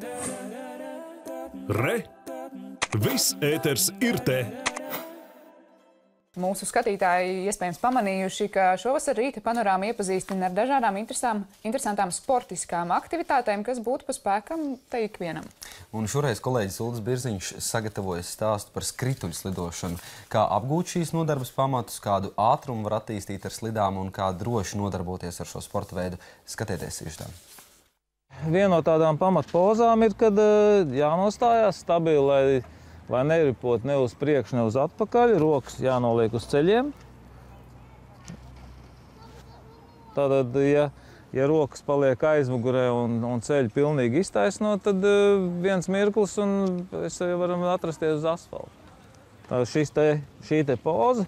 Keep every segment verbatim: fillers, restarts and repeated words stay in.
Re! Viss ēters ir te! Mūsu skatītāji iespējams pamanījuši, ka šovasar Rīta panorāma iepazīstina ar dažādām interesantām sportiskām aktivitātēm, kas būtu pa spēkam te ikvienam. Un šoreiz kolēģis Uldis Birziņš sagatavojas stāstu par skrituļslidošanu, kā apgūt šīs nodarbes pamatus, kādu ātrumu var attīstīt ar slidām un kā droši nodarboties ar šo sporta veidu. Skatieties sižetā. Viena no tādām pamatpozām ir, kad jānostājās stabili, lai Lai neripot ne uz priekšu, ne uz atpakaļ, rokas jānoliek uz ceļiem. Tātad, ja, ja rokas paliek aizmugurē un, un ceļi pilnīgi iztaisno, tad uh, viens mirklis un mēs varam atrasties uz asfalta. Tā šis te, šī te poza,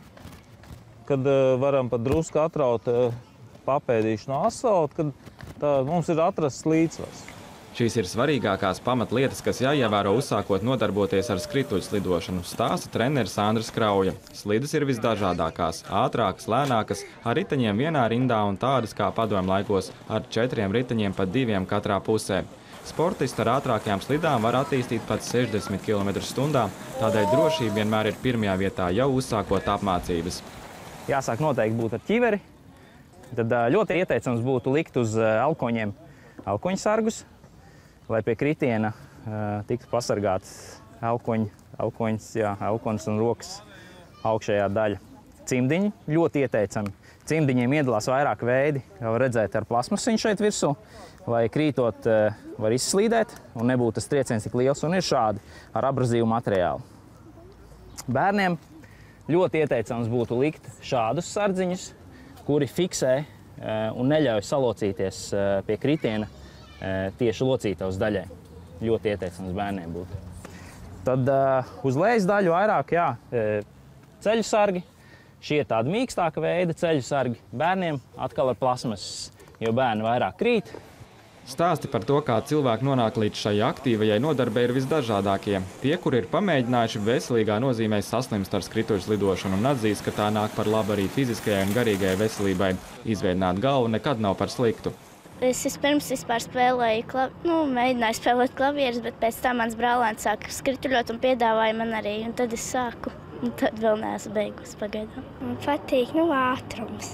kad uh, varam pat drusku atraut uh, papēdīšu no asfalta, kad tā, mums ir atrasts līdzsvars. Šīs ir svarīgākās pamatlietas, kas jāievēro uzsākot nodarboties ar skrituļslidošanu, stāsta treneris Andris Krauja. Slidas ir visdažādākās, ātrākas, lēnākas, ar riteņiem vienā rindā un tādas kā padomju laikos, ar četriem riteņiem pat diviem katrā pusē. Sportisti ar ātrākajām slidām var attīstīt pat sešdesmit kilometrus stundā, tādēļ drošība vienmēr ir pirmajā vietā jau uzsākot apmācības. Jāsāk noteikti būt ar ķiveri, tad ļoti ieteicams būtu likt uz elkoņiem elkoņsargus, lai pie kritiena uh, tiktu pasargāts elkoņi, elkoņas, jā, elkonis un rokas augšējā daļa. Cimdiņi ļoti ieteicami. Cimdiņiem iedalās vairāk veidi, jau redzēt ar plasmasiņu šeit virsū, lai krītot uh, var izslīdēt un nebūtu tas trieciens tik liels, un ir šādi ar abrazīvu materiālu. Bērniem ļoti ieteicams būtu likt šādus sardziņus, kuri fiksē uh, un neļauj salocīties uh, pie kritiena tieši locītavas daļai. Ļoti ieteicams bērniem būtu. Tad uh, uz lejas daļu vairāk, jā, ceļu sargi. Šie ir tādi mīkstāka veida ceļu sargi. Bērniem atkal ar plasmasas, jo bērni vairāk krīt. Stāsti par to, kā cilvēki nonāk līdz šai aktīvajai nodarbei, ir visdažādākie. Tie, kuri ir pamēģinājuši veselīgā nozīmē saslimst ar skrituļslidošanu un atzīst, ka tā nāk par labu arī fiziskajai un garīgajai veselībai. Izvēdināt galvu nekad nav par sliktu. Es pirms vispār spēlēju, klav... nu, mēģināju spēlēt klavierus, bet pēc tam mans brālēns sāka skrituļot un piedāvāja man arī, un tad es sāku. Un tad vēl neesmu beigusi pagaidām. Man patīk, nu, ātrums.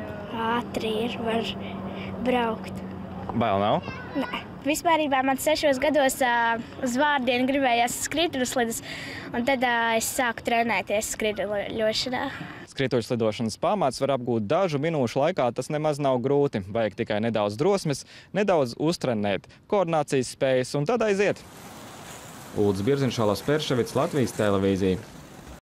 Ātri ir, var braukt. Bail nav? Nē. Vispārībā man sešos gados uh, uz vārdienu gribējās skrituļslidas, un tad uh, es sāku trenēties skrituļošanā. Skrituļslidošanas pamats var apgūt dažu minūšu laikā, tas nemaz nav grūti. Vajag tikai nedaudz drosmes, nedaudz uztrenēt, koordinācijas spējas un tad aiziet. Uldis Birziņš, Olavs Perševits, Latvijas televīzija.